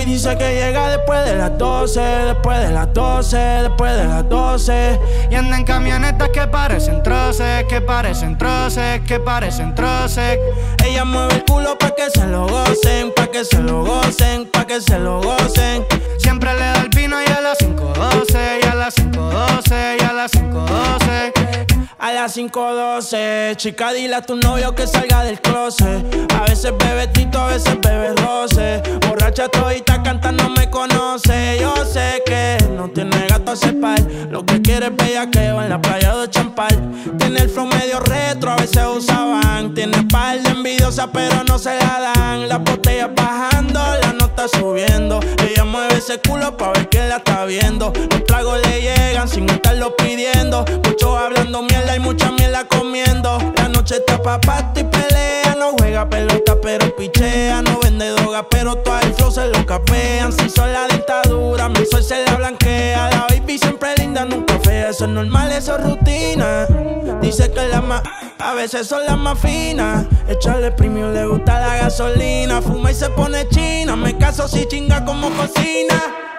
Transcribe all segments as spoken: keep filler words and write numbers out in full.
Hoy dice que llega después de las doce, después de las doce, después de las doce. Y anda en camionetas que parecen troces, que parecen troces, que parecen troces. Ella mueve el culo pa' que se lo gocen, pa' que se lo gocen, pa' que se lo gocen. Siempre le da el vino y a las cinco doce, y a las cinco doce, y a las cinco doce. A las cinco doce, chica, dile a tu novio que salga del closet. A veces bebe tito, a veces bebe roce. Borracha todita canta, no me conoce. Yo sé que no tiene gato a cepar. Lo que quiere es bellaqueo en la playa de Champal. Tiene el flow medio retro, a veces usaban. Tiene par de envidiosa, pero no se la dan. Las botellas bajando, la nota subiendo. Ella mueve ese culo pa' ver que la está viendo. Los tragos le llegan sin estarlo pidiendo. Muchos hablando mierda y mucha mierda comiendo. La noche está pa' pasto y pelea. No juega pelota pero pichea. No vende droga pero todo el flow se lo capean. Si son la dentadura, mi sol se la blanquea. La baby siempre linda, nunca fea. Eso es normal, eso es rutina. Dice que las más, a veces son las más finas. Echarle premium, le gusta la gasolina. Fuma y se pone china. Me caso si chinga como cocina.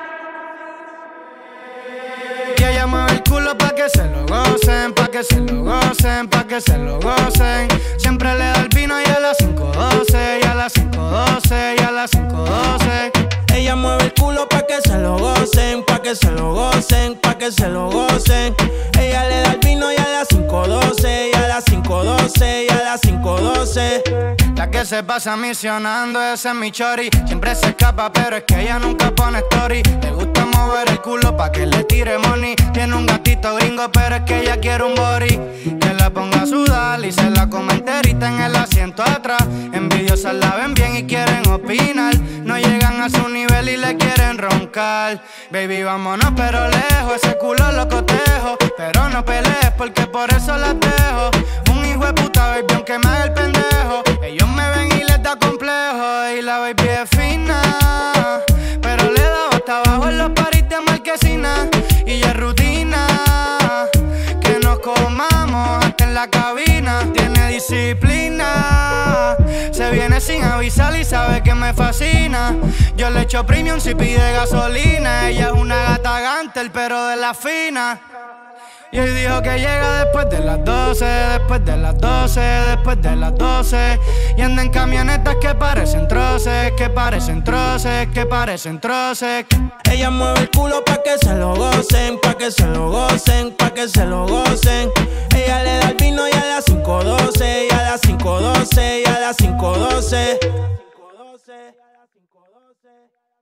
Y ella mueve el culo pa' que se lo gocen, pa' que se lo gocen, pa' que se lo gocen. Siempre le da el vino y a las cinco doce, y a las cinco doce, y a las cinco doce. Ella mueve el culo pa' que se lo gocen, pa' que se lo gocen, pa' que se lo gocen. Ella le da el vino y a las cinco doce, y a las cinco doce, y a las cinco doce. La que se pasa misionando, ese es mi chori. Siempre se escapa, pero es que ella nunca pone story. Le gusta mover el culo pa' que le tire money. Tiene un gatito gringo, pero es que ella quiere un body que la ponga a sudar y se la come enterita en el asiento atrás. Envidiosas la ven bien y quieren opinar. No llegan a su nivel y le quieren roncar. Baby, vámonos pero lejos, ese culo lo cotejo. Pero no pelees porque por eso las dejo. Un hijo de puta, baby, aunque me haga el pendejo. Ellos me ven y les da complejo. Y la baby es fina, pero le da hasta abajo en los paris de marquesina. Y ya es rutina que nos comamos hasta en la cabina. Tiene disciplina, se viene sin avisar y sabe que me fascina. Yo le echo premium si pide gasolina. Ella es una gata gantel, pero de la fina. Y hoy dijo que llega después de las doce, después de las doce, después de las doce. Y anda en camionetas que parecen troces, que parecen troces, que parecen troces. Ella mueve el culo pa' que se lo gocen, pa' que se lo gocen, pa' que se lo gocen. Ella le da el vino y a las cinco doce, y a las cinco doce, y a las cinco doce.